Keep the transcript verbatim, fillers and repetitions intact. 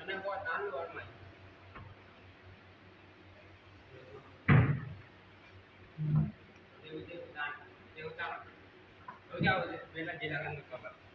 Karena buat anu armai. Dia udah dia utang. Dia udah bela jalan ke kabar.